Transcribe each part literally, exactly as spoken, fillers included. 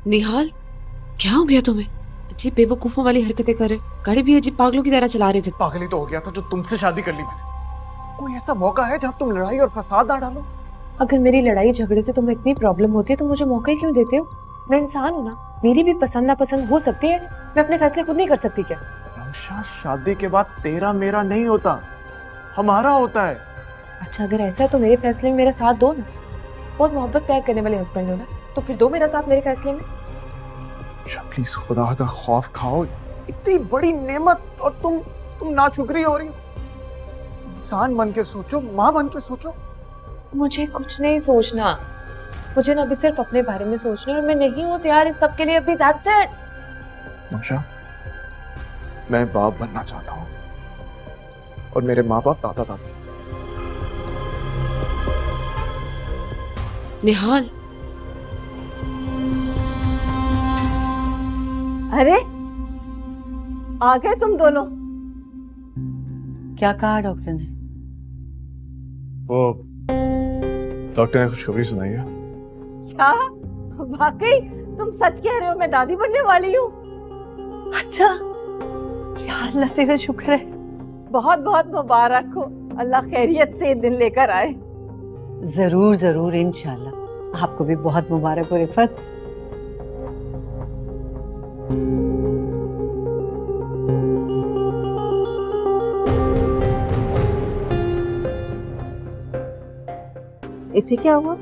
निहाल, क्या हो गया तुम्हें? अजीब बेवकूफों वाली हरकतें कर रहे, गाड़ी भी अजीब पागलों की तरह चला रहे थे। पागल ही तो हो गया था जो तुमसे शादी कर ली मैंने। कोई ऐसा मौका है जहाँ तुम लड़ाई और फसाद ना डालो? अगर मेरी लड़ाई झगड़े से तुम्हें इतनी प्रॉब्लम होती है तो मुझे मौका ही क्यों देते हो? मैं इंसान हूँ ना, मेरी भी पसंद नापसंद हो सकती है। मैं अपने फैसले खुद नहीं कर सकती क्या? रमशा, शादी के बाद तेरा मेरा नहीं होता, हमारा होता है। अच्छा, अगर ऐसा है तो मेरे फैसले में मेरा साथ दो ना। बहुत मोहब्बत प्यार करने वाले हस्बैंड हो ना, तो फिर दो मेरा साथ मेरे फैसले में। प्लीज खुदा का खौफ खाओ, इतनी बड़ी नेमत और तुम तुम नाशुक्री हो रही हो। इंसान बन के सोचो, माँ बन के सोचो। मुझे कुछ नहीं सोचना, मुझे ना अभी सिर्फ अपने बारे में सोचना है और मैं नहीं हूँ तैयार इस सब के लिए अभी। That's it. मंशा, मैं बाप बनना चाहता हूँ और मेरे माँ बाप दादा दादी। निहाल, अरे आ गए तुम दोनों। क्या कहा डॉक्टर ने? वो डॉक्टर ने खुशखबरी सुनाई है। क्या वाकई तुम सच कह रहे हो? मैं दादी बनने वाली हूँ। अच्छा, या अल्लाह तेरा शुक्र है। बहुत बहुत मुबारक हो, अल्लाह खैरियत से ये दिन लेकर आए। जरूर जरूर, इंशाल्लाह। आपको भी बहुत मुबारक हो रिफत। इसे क्या हुआ?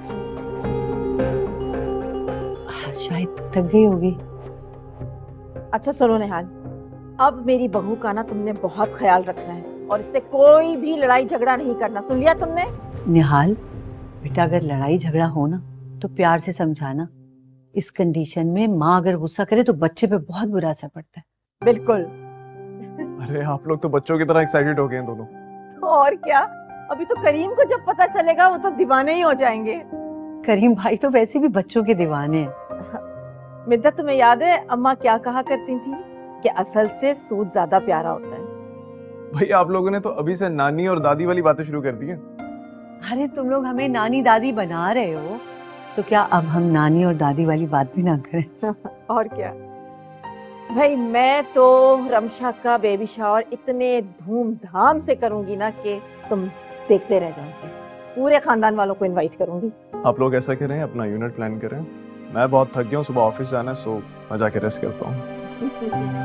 शायद थक गई होगी। अच्छा सुनो निहाल, अब मेरी बहू का ना तुमने बहुत ख्याल रखना है और इससे कोई भी लड़ाई झगड़ा नहीं करना, सुन लिया तुमने? निहाल बेटा, अगर लड़ाई झगड़ा हो ना तो प्यार से समझाना। इस कंडीशन में माँ अगर गुस्सा करे तो बच्चे पे बहुत बुरा असर पड़ता है। बिल्कुल। अरे आप लोग तो बच्चों की तरह एक्साइटेड हो गए हैं दोनों। तो और क्या, अभी तो करीम को जब पता चलेगा वो तो दीवाने ही हो जाएंगे। करीम भाई तो वैसे भी बच्चों के दीवाने हैं। मिद्दत, तुम्हें याद है अम्मा क्या कहा करती थी कि असल से सूद ज्यादा प्यारा होता है। भाई आप लोगों ने तो अभी से नानी और दादी वाली बातें शुरू कर दी हैं। अरे तुम लोग हमें नानी दादी बना रहे हो, तो क्या अब हम नानी और दादी वाली बात भी ना करें? और क्या भाई, मैं तो रमशा का बेबी शावर इतने धूमधाम से करूंगी ना कि तुम देखते रह जाओगे। पूरे खानदान वालों को इनवाइट करूंगी। आप लोग ऐसा करें, अपना यूनिट प्लान करें। मैं बहुत थक गया हूँ, सुबह ऑफिस जाना है, सो मैं जाके रेस्ट करता हूँ।